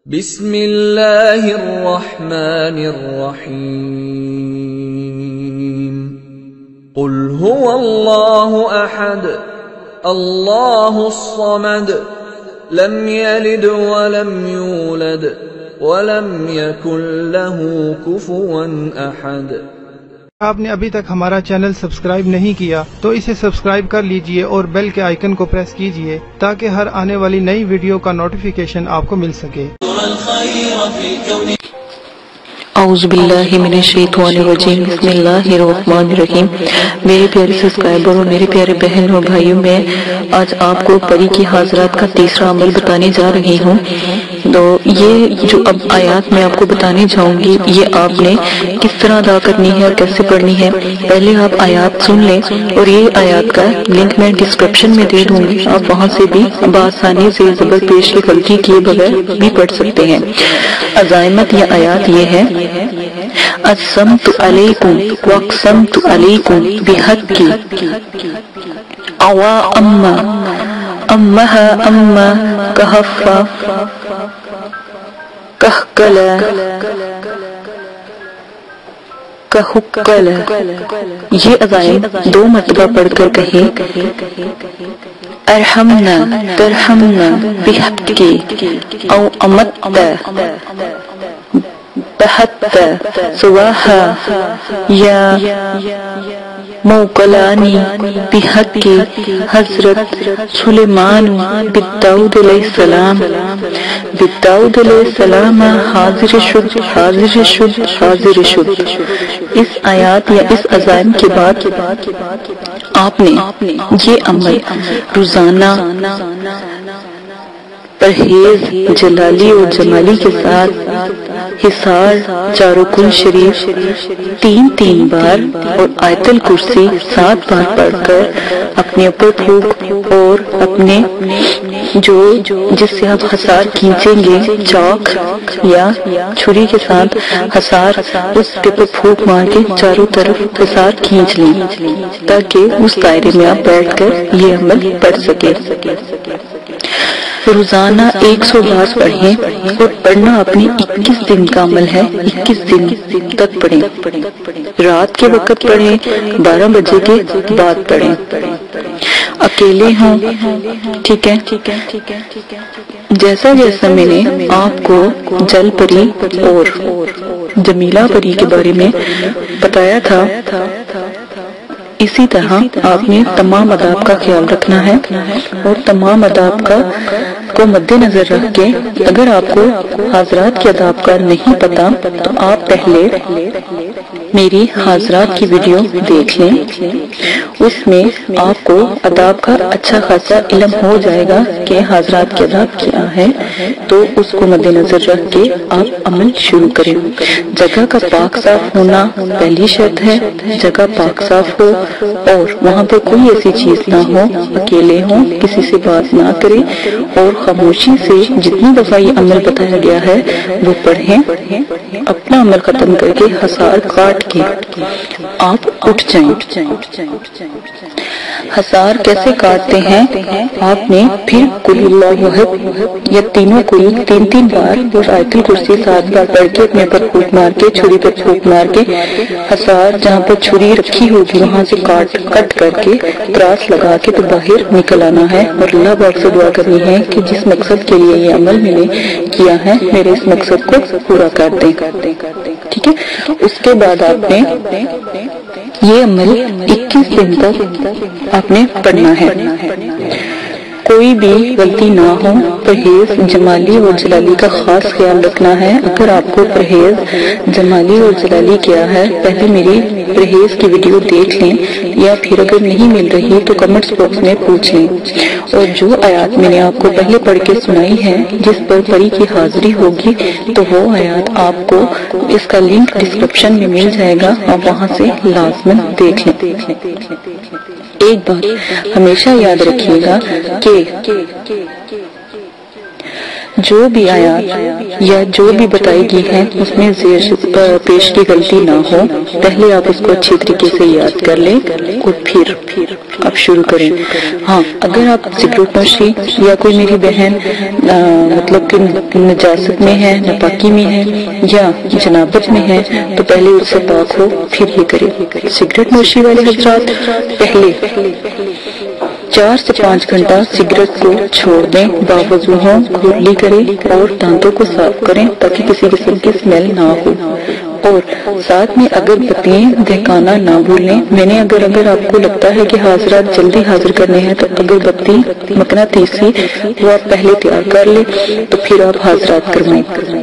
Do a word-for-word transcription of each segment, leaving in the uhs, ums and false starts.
بسم اللہ الرحمن الرحیم قل هو اللہ احد اللہ الصمد لم یلد ولم یولد ولم یکن له کفوا احد۔ آپ نے ابھی تک ہمارا چینل سبسکرائب نہیں کیا تو اسے سبسکرائب کر لیجئے اور بیل کے آئیکن کو پریس کیجئے تاکہ ہر آنے والی نئی ویڈیو کا نوٹیفیکیشن آپ کو مل سکے۔ اعوذ باللہ من الشیطان الرجیم، بسم اللہ الرحمن الرحیم۔ میرے پیارے سبسکرائبر اور میرے پیارے بہن اور بھائیوں، میں آج آپ کو پری کی حاضرات کا تیسرا عمل بتانے جا رہی ہوں۔ تو یہ جو اب آیات میں آپ کو بتانے جاؤں گی، یہ آپ نے کس طرح ادا کرنی ہے اور کیسے پڑھنی ہے، پہلے آپ آیات سن لیں اور یہ آیات کا لنک میں ڈسکرپشن میں دے دوں گی، آپ وہاں سے بھی بآسانی سے زبر پیش کی غلطی کیے بغیر بھی پڑھ سکتے ہیں۔ عزائمت یہ آیات یہ ہے، اقسمت علیکم واقسمت علیکم بحقی اوا اما امہا اما کہفا کہکلا کہکلا۔ یہ عزائم دو مرتبہ پڑھ کر کہیں، ارحمنا ترحمنا بحقی او امت بحت سواہا یا موکلانی بحق حضرت سلیمان بداؤد علیہ السلام۔ بداؤد علیہ السلام حاضر شد حاضر شد حاضر شد۔ اس آیات یا اس عزائم کے بعد آپ نے یہ عمل روزانہ پرہیز جلالی اور جمالی کے ساتھ حصار چاروں کل شریف تین تین بار اور آیت الکرسی سات بار پڑھ کر اپنے اوپر پھونک اور اپنے جو جس سے آپ حصار کھینچیں گے چاک یا چھری کے ساتھ حصار، اس کے اوپر پھونک مار کے چاروں طرف حصار کھینچ لیں تاکہ اس دائرے میں آپ بیٹھ کر یہ عمل پڑھ سکیں۔ روزانہ ایک سو بار پڑھیں اور پڑھنا اپنی اکیس دن کا عمل ہے، اکیس دن تک پڑھیں۔ رات کے وقت پڑھیں، بارہ بجے کے بعد پڑھیں، اکیلے ہوں، ٹھیک ہے۔ جیسا جیسا میں نے آپ کو جل پری اور جمیلہ پری کے بارے میں بتایا تھا، اسی طرح آپ نے تمام آداب کا خیال رکھنا ہے اور تمام آداب کا کو مد نظر رکھ کے، اگر آپ کو حاضرات کے آداب کا نہیں پتا تو آپ پہلے میری حاضرات کی ویڈیو دیکھ لیں، اس میں آپ کو آداب کا اچھا خاصا علم ہو جائے گا کہ حاضرات کے آداب کیا ہے، تو اس کو مد نظر رکھ کے آپ عمل شروع کریں۔ جگہ کا پاک صاف ہونا پہلی شرط ہے، جگہ پاک صاف ہو اور وہاں پر کوئی ایسی چیز نہ ہو، اکیلے ہوں، کسی سے بات نہ کریں اور خاموشی سے جتنی دفعہ یہ عمل بتایا گیا ہے وہ پڑھیں۔ اپنا عمل ختم کر کے حصار کاٹ کے آپ اٹھ جائیں۔ حصار کیسے کاٹتے ہیں؟ آپ نے پھر قل اللہ احد یا تینوں قل تین تین بار اور آیت الکرسی سات بار پڑھ کے اپنے پر پھونک مار کے چھری پر پھونک مار کے حصار جہاں پر چھری رکھی ہوگی وہاں سے کاٹ کٹ کر کے تراس لگا کے تو باہر نکل آنا ہے اور اللہ پاک سے دعا کرنی ہے کہ جس مقصد کے لیے یہ عمل میں نے کیا ہے میرے اس مقصد کو پورا کر دیں، ٹھیک ہے۔ اس کے بعد آپ نے یہ عمل اکیس دن تک آپ نے پڑھنا ہے، کوئی بھی غلطی نہ ہو، پرہیز جمالی اور جلالی کا خاص خیال رکھنا ہے۔ اگر آپ کو پرہیز جمالی اور جلالی کیا ہے، پہلے میری پرہیز کی ویڈیو دیکھ لیں یا پھر اگر نہیں مل رہی تو کمنٹس باکس میں پوچھ لیں۔ اور جو آیات میں نے آپ کو پہلے پڑھ کے سنائی ہے جس پر پری کی حاضری ہوگی تو وہ آیات آپ کو اس کا لنک ڈسکرپشن میں مل جائے گا، آپ وہاں سے لازماً دیکھ لیں۔ ایک بات ہمیشہ یاد رکھیے گا کہ جو بھی آیات یا جو بھی بتائی گئی ہے اس میں زیر پیش کی غلطی نہ ہو، پہلے آپ اس کو اچھی طریقے سے یاد کر لیں اور پھر آپ شروع کریں۔ ہاں، اگر آپ سگریٹ نوشی یا کوئی میری بہن آ, مطلب کہ نجاست میں ہے، ناپاکی میں ہے یا جنابت میں ہے تو پہلے اس سے پاک ہو پھر یہ کرے۔ سگریٹ نوشی والے حضرات پہلے چار سے پانچ گھنٹہ سگریٹ کو چھوڑ دیں، باوضو ہوں، کھرلی کریں اور دانتوں کو صاف کریں تاکہ کسی قسم کی اسمیل نہ ہو، اور ساتھ میں اگر بتیاں دہکانا نہ بھولیں۔ میں نے اگر اگر آپ کو لگتا ہے کہ حاضرات جلدی حاضر کرنے ہیں تو اگر بتی مقناطیسی وہ آپ پہلے تیار کر لیں تو پھر آپ حاضرات کروائیں۔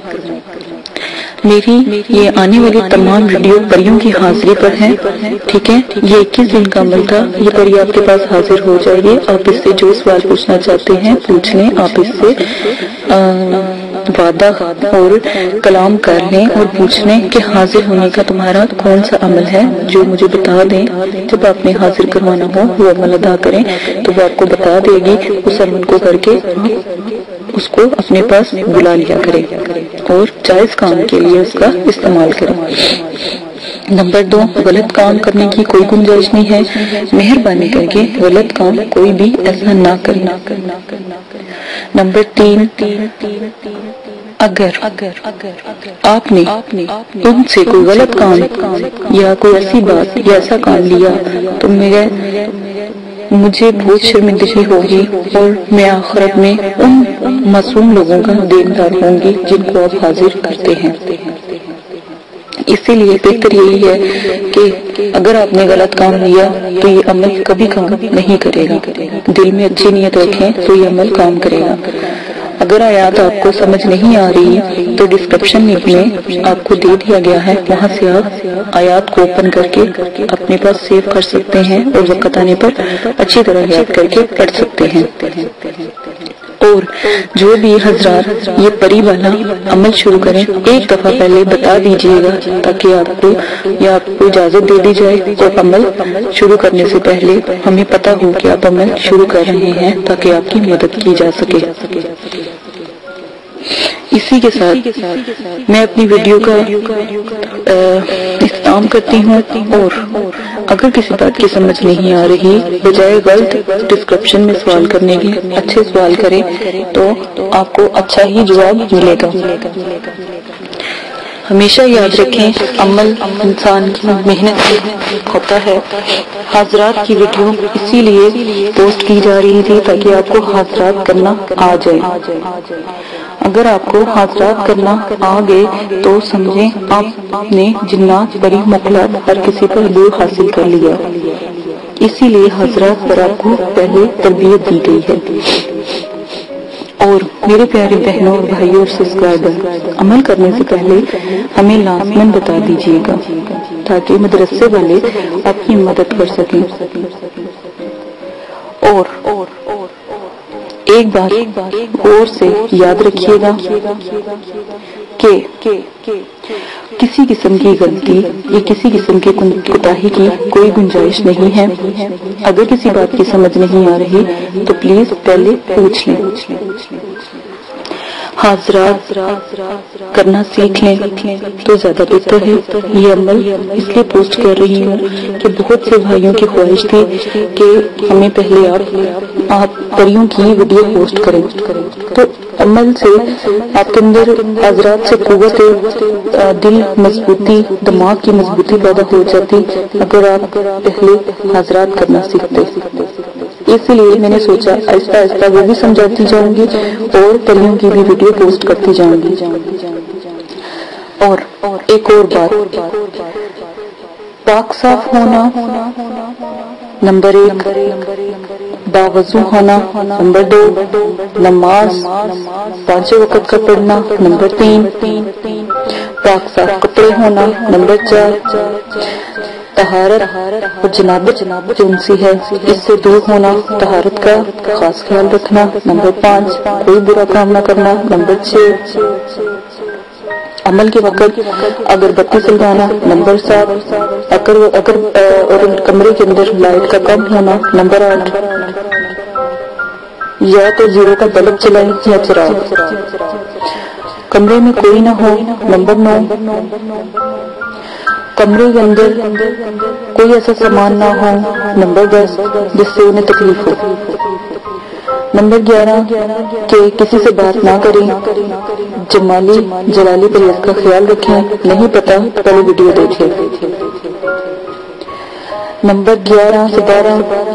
میری یہ آنے والی تمام ویڈیو پریوں کی حاضری پر ہیں، ٹھیک ہے؟ یہ اکیس دن کا عمل تھا، یہ پری آپ کے پاس حاضر ہو جائے گی۔ آپ اس سے جو سوال پوچھنا چاہتے ہیں پوچھ لیں، آپ اس سے وعدہ اور کلام کر لیں اور پوچھ لیں کہ حاضر ہونے کا تمہارا کون سا عمل ہے جو مجھے بتا دیں۔ جب آپ نے حاضر کروانا ہو وہ عمل ادا کریں تو وہ آپ کو بتا دے گی، اس عمل کو کر کے اس کو اپنے پاس بلا لیا کریں اور جائز کام کے لیے اس کا استعمال کریں۔ نمبر دو، غلط کام کرنے کی کوئی گنجائش نہیں ہے، مہربانی کر کے غلط کام کوئی بھی ایسا نہ کرنا۔ نمبر تین، اگر آپ نے ان سے کوئی غلط کام یا کوئی ایسی بات یا ایسا کام لیا تو میرے مجھے بہت شرمندگی ہوگی اور میں آخرت میں ان معصوم لوگوں کا دیندار ہوں گی جن کو آپ حاضر کرتے ہیں۔ اسی لیے بہتر یہی ہے کہ اگر آپ نے غلط کام لیا تو یہ عمل کبھی کام نہیں کرے گا، دل میں اچھی نیت رکھیں تو یہ عمل کام کرے گا۔ اگر آیات آپ کو سمجھ نہیں آ رہی تو ڈسکرپشن لنک میں آپ کو دے دیا گیا ہے، وہاں سے آپ آیات کو اوپن کر کے اپنے پاس سیو کر سکتے ہیں اور وقت آنے پر اچھی طرح یاد کر کے پڑھ سکتے ہیں۔ اور جو بھی حضرات یہ پری والا عمل شروع کریں ایک دفعہ پہلے بتا دیجئے گا تاکہ آپ کو یا آپ کو اجازت دے دی جائے اور عمل شروع کرنے سے پہلے ہمیں پتہ ہو کہ آپ عمل شروع کر رہے ہیں تاکہ آپ کی مدد کی جا سکے۔ اسی کے ساتھ میں اپنی ویڈیو کا اختتام کرتی ہوں، اور اگر کسی بات کی سمجھ نہیں آ رہی بجائے غلط ڈسکرپشن میں سوال کرنے کے اچھے سوال کریں تو آپ کو اچھا ہی جواب ملے گا۔ ہمیشہ یاد رکھیں عمل انسان کی محنت سے ہوتا ہے۔ حاضرات کی ویڈیو اسی لیے پوسٹ کی جا رہی تھی تاکہ آپ کو حاضرات کرنا آ جائے۔ اگر آپ کو حاضرات کرنا آ گئے تو سمجھیں آپ نے جنات بڑی مخلوق ہر کسی پر عبور حاصل کر لیا، اسی لیے حاضرات پر آپ کو پہلے تربیت دی گئی ہے۔ اور میرے پیارے بہنوں اور بھائیوں اور سبسکرائبر، عمل کرنے سے پہلے ہمیں لازماً بتا دیجیے گا تاکہ مدرسے والے آپ کی مدد کر سکیں۔ اور ایک بات غور سے یاد رکھیے گا کہ کسی قسم کی غلطی یا کسی قسم کی کوتاہی کی کوئی گنجائش نہیں ہے۔ اگر کسی بات کی سمجھ نہیں آ رہی تو پلیز پہلے پوچھ لیں۔ حاضرات کرنا سیکھ لیں تو زیادہ بہتر ہے۔ یہ عمل اس لیے پوسٹ کر رہی ہوں کہ بہت سے بھائیوں کی خواہش تھی کہ ہمیں پہلے آپ آپ پریوں کی ویڈیو پوسٹ کریں، تو عمل سے آپ کے اندر حضرات سے قوت دل مضبوطی دماغ کی مضبوطی پیدا ہو جاتی اگر آپ پہلے حاضرات کرنا سیکھتے۔ اسی لیے میں نے سوچا آہستہ آہستہ وہ بھی سمجھاتی جاؤں گی اور پریوں کی بھی ویڈیو پوسٹ کرتی جاؤں گی۔ اور ایک اور بات، پاک صاف ہونا نمبر ایک، باوضو ہونا نمبر دو، نماز پانچوں وقت کا پڑھنا نمبر تین، پاک صاف کپڑے ہونا نمبر چار، طہارت اور جنابت جنسی ہے اس سے دور ہونا، طہارت کا خاص خیال رکھنا نمبر پانچ، کوئی برا کام نہ کرنا نمبر چھ، عمل کے وقت اگر بتی جلانا نمبر سات، اگر اگر اور کمرے کے اندر لائٹ کا کم ہونا نمبر آٹھ، یا تو زیرو کا بلب چلائیں یا چراغ. کمرے میں کوئی نہ ہو. نمبر نو، کمرے کے اندر کوئی ایسا سامان نہ ہو. نمبر دس، جس سے انہیں تکلیف ہو. نمبر گیارہ، کہ کسی سے بات نہ کریں. جمالی جلالی پرہیز کا خیال رکھیں. نہیں پتا پہلے ویڈیو دیکھیں. نمبر گیارہ سے بارہ،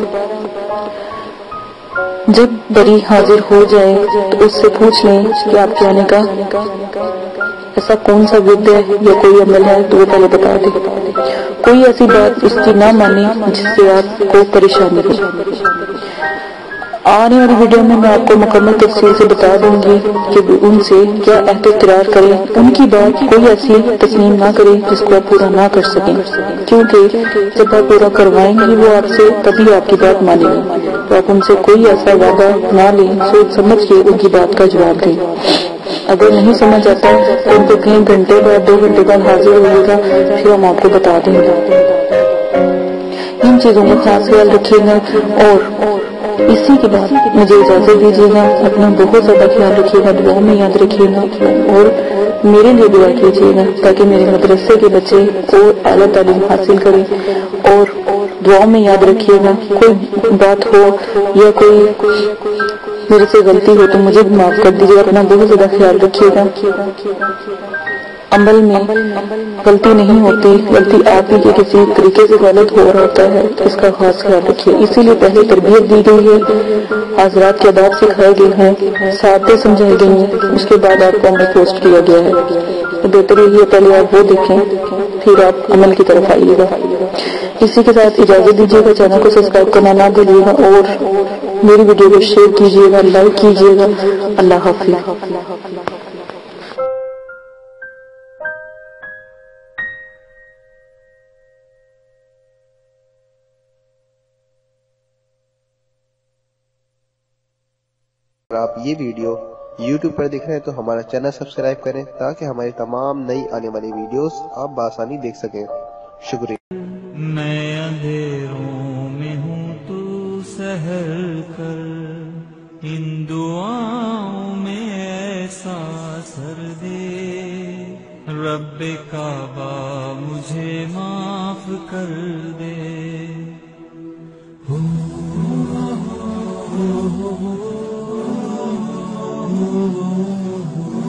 جب بری حاضر ہو جائے تو اس سے پوچھ لیں کہ آپ کیا نے کہا، ایسا کون سا ورد ہے یا کوئی عمل ہے تو وہ پہلے بتا دے. کوئی ایسی بات اس کی نہ مانے جس سے آپ کو پریشانی ہو. آنے والی ویڈیو میں میں آپ کو مکمل تفصیل سے بتا دوں گی کہ ان سے کیا عہد اقرار کریں. ان کی بات کوئی ایسی تسلیم نہ کریں جس کو آپ پورا نہ کر سکیں، کیونکہ جب آپ پورا کروائیں گے وہ آپ سے تبھی آپ کی بات مانیں گے. تو آپ ان سے کوئی ایسا وعدہ نہ لیں، سوچ سمجھ کے ان کی بات کا جواب دیں. اگر نہیں سمجھ آتا تو ان کو تین گھنٹے بعد دو گھنٹے بعد حاضر ہوئے گا، پھر ہم آپ کو بتا دیں گے. ان چیزوں کا خاص خیال رکھیے گا. اور اسی کے بعد مجھے اجازت دیجیے گا. اپنا بہت زیادہ خیال رکھیے گا، دعا میں یاد رکھیے گا اور میرے لیے دعا کیجیے گا تاکہ میرے مدرسے کے بچے کو اعلیٰ تعلیم حاصل کریں. اور دعا میں یاد رکھیے گا، کوئی بات ہو یا کوئی میرے سے غلطی ہو تو مجھے بھی معاف کر دیجیے. اپنا بہت زیادہ خیال رکھیے گا. عمل میں غلطی نہیں ہوتی، غلطی آپ ہی کے کسی طریقے سے غلط ہو رہا ہوتا ہے. اس کا خاص خیال رکھیے. اسی لیے پہلے تربیت دی گئی ہے، حضرات کے آداب سکھائے گئے ہیں، ساتیں سمجھائی گئی ہیں، اس کے بعد آپ کو عمل پوسٹ کیا گیا ہے. تو بہتر یہی ہے پہلے آپ وہ دیکھیں پھر آپ عمل کی طرف آئیے گا. اسی کے ساتھ اجازت دیجیے گا. چینل کو سبسکرائب کرنا نہ بھولیے گا اور میری ویڈیو کو شیئر کیجیے گا، لائک کیجیے گا. اللہ حافظ. اگر آپ یہ ویڈیو یوٹیوب پر دیکھ رہے ہیں تو ہمارا چینل سبسکرائب کریں تاکہ ہماری تمام نئی آنے والی ویڈیوز آپ بآسانی دیکھ سکیں. شکریہ. میں اندھیروں میں ہوں تو سحر کر، ان دعاؤں میں ایسا اثر دے، رب کعبہ مجھے معاف کر دے. Oh